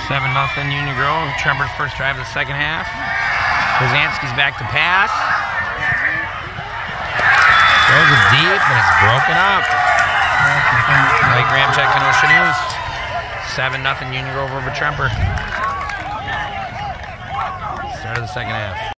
7-0 Union Grove. Tremper's first drive of the second half. Kozanski's back to pass. Throws it deep, and it's broken up. Mike Ramchek, Kenosha News. 7-0 Union Grove over Tremper. Start of the second half.